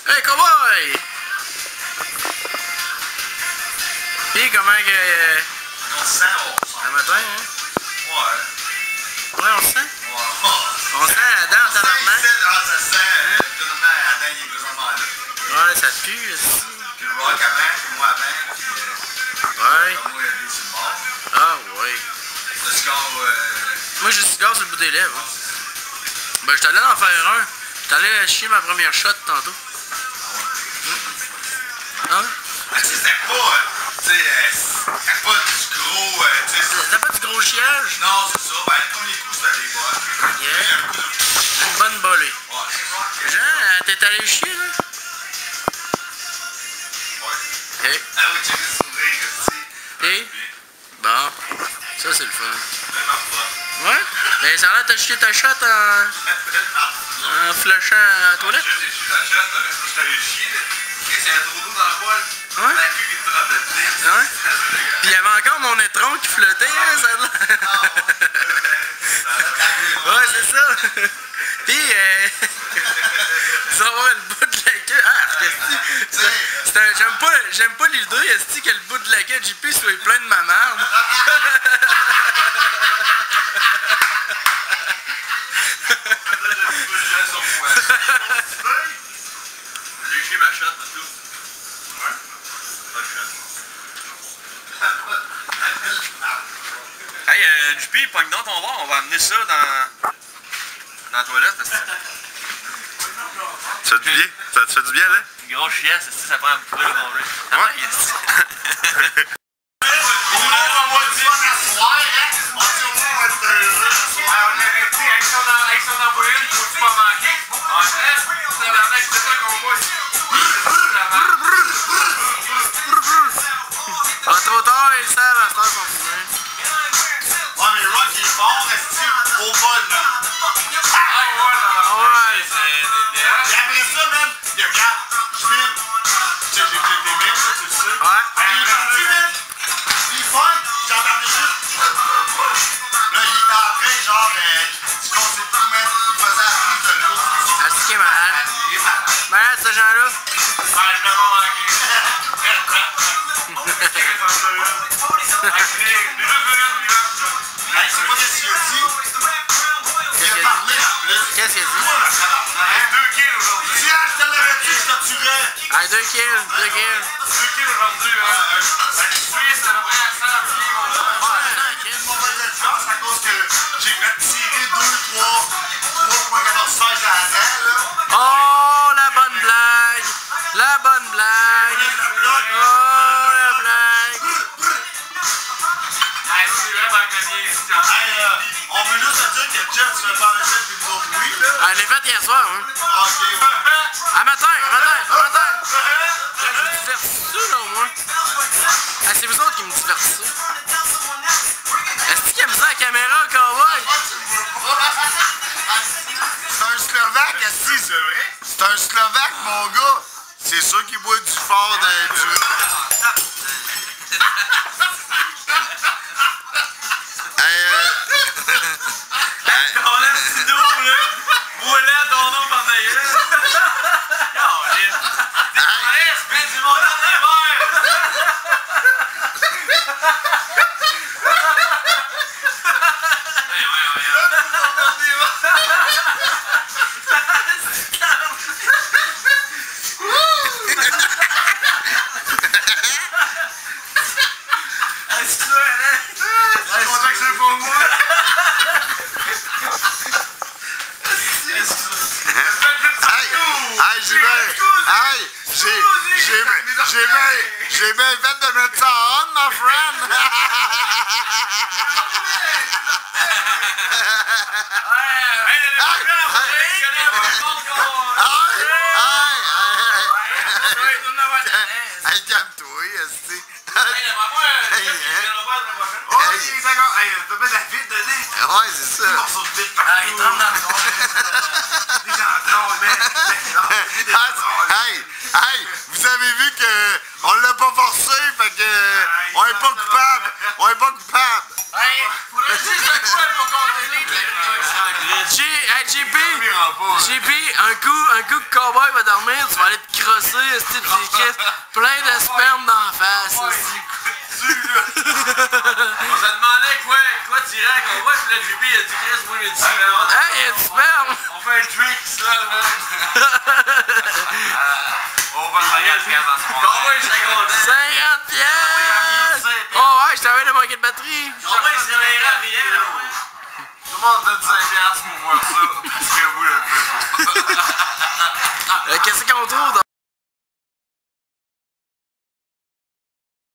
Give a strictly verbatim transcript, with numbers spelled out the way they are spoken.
Hey, cowboy! Pis comment que... Euh... On se sent, on se sent. Un matin, hein? Ouais. Ouais, on se sent? Ouais. On sent la dent en tabarnak. Ça sent, présentement, la dent, il est présentement là. Ouais, ça pue, aussi. Puis le rock avant, puis moi avant, puis... Euh, ouais. Comme moi, il est sur le bord. Ah, ouais. Le score, euh... Moi, j'ai du cigare sur le bout des lèvres. Hein. Ben, j'étais allé en faire un. J'étais allé chier ma première shot tantôt. Ah ouais? Ah, tu sais, c'était pas... Tu sais, c'était pas du gros... Euh, c'était pas du gros chiage? Non, c'est ça. Ben, comme les coups, c'était des bonnes. Yeah. Une bonne bolée. Ouais. Jean, t'es allé chier, là? Ouais. Ok. Ah oui, tu veux sourire, aussi. Et? Bon. Ça, c'est le fun. Ouais? Ben, ça a l'air de chier ta shot en... en flashant à la toilette. J'ai chié la shot, je suis allé chier. Il y a trop d'eau dans le poil. Ouais? La queue qui te frappe de tête. Ouais? Puis il y avait encore mon étron qui flottait, hein, ça ouais, c'est ça. Puis, euh... tu vas voir le bout de la queue. Ah, c'est un... J'aime pas, j'aime pas l'idée, est-ce que le bout de la queue de J P soit plein de ma merde. J'ai chié ma shot, c'est tout. Ouais? Pas de shot. Hey, euh, J P, pogne dans ton bar, on va amener ça dans, dans la toilette. Ça fait du bien? Ça te fait du bien, là? Une grosse chiasse, ça prend un petit peu de gonfler. Ah ouais, yes. On va avoir du fun à soir, hein? On dit au moins on va être heureux à soir. On a resté avec son envoyé, faut tu pas manquer. Ah, c'est la mec, c'est ça qu'on voit. Ah, trop tard, ils savent, à ce temps, ils sont fumés. Ouais, mais Rock, il est fort, est-ce au bol, là? Ah, ouais, Ouais, c'est... Et après ça, man, il regarde, je filme. Tu sais, j'ai fait des mecs, là, tu le sais. ouais. Il est parti, man. Il est fun, j'entendais juste. Là, il était en train, genre, euh, tu conseilles tout, man. Il faisait la prise de l'eau. Est-ce qu'il est malade? Il est malade. Malade, ce genre-là? Ouais, je l'ai pas manqué. Hey, c'est pas qu'est-ce qu'il a dit. Il a parlé en plus. Qu'est-ce qu'il a dit? Moi, le tabarnak. Deux kills aujourd'hui. Tiens, je te l'avais dit, je te tuerais. Ah, deux kills, deux kills. Deux kills aujourd'hui, hein. Ben, tu suis, c'est le vrai accent, puis on a... J'ai une mauvaise influence à cause que j'ai fait tirer deux, trois, trois virgule quatorze seize à la dent, là. Oh, la bonne blague! La bonne blague! Oh, la blague! Hey, c'est vraiment gagné. Hey, euh, on veut juste te dire que Jeff se fait par le chef puis nous autres, oui, là. Ah, je l'ai fait hier soir, hein? Ok, ouais. À matin, à matin, à matin! Je vous divertis, là, au moins. Ah, c'est vous autres qui me divertissez. Est-ce qu'il aime ça, la caméra, cowboy? C'est un Slovaque, assis, c'est vrai? C'est un Slovaque, mon gars. C'est sûr qu'il boit du fort de... du... Hey, euh... On a petit dos, là. Voilà ton nom par d'ailleurs. Hey! C'est mon dernier verre. Hey, j'ai bien... Hey, j'ai... J'ai j'ai bien... J'ai bien fait de mettre ça on, my friend! Hey, calme-toi, esti. Oh, il est d'accord. Hey, t'as pas David dedans? Ouais, c'est ça. Ah, il tremble dans le son. Des entrons, man. Hey, hey, vous avez vu que on l'a pas forcé, fait que on est pas coupable. On est pas coupable. Hey, faudrait dire c'est quoi pour contenir? J'ai, hey, Hey, J P! J P, un coup, un coup que Cowboy va dormir, tu vas aller te crosser, esti, pis Chris, plein de sperme d'en face, esti. On se demandait quoi, quoi tirer à Cowboy, pis là, J P, il a dit Chris, moi, il a dit sperme. Hey, il y a du sperme! On fait un tricks, là, man. On va cinquante piastres dans ce monde. Cowboy, je serais content. cinquante piastres! Oh ouais, je t'avais de manquer de batterie. Cowboy, il se réveillerait à rien, là, ouais. Tout le monde donne cinq piastres pour voir ça, parce que vous le faites pas. Qu'est-ce qu'on trouve dans